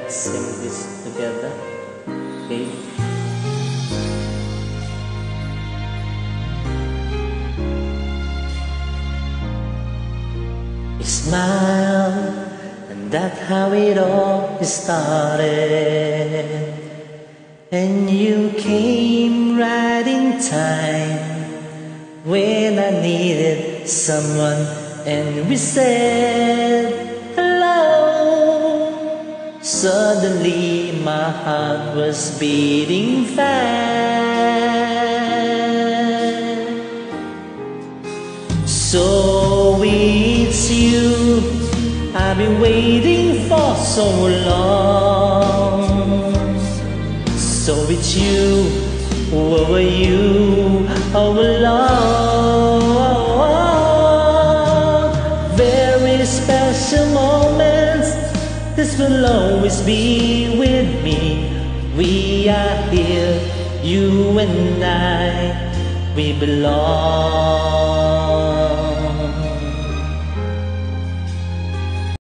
Let's sing this together. Okay. You smile, and that's how it all started. And you came right in time when I needed someone, and we said hello. Suddenly my heart was beating fast. So it's you I've been waiting for so long. So it's you, where were you all along? Very special moments, this will always be with me. We are here, you and I, we belong.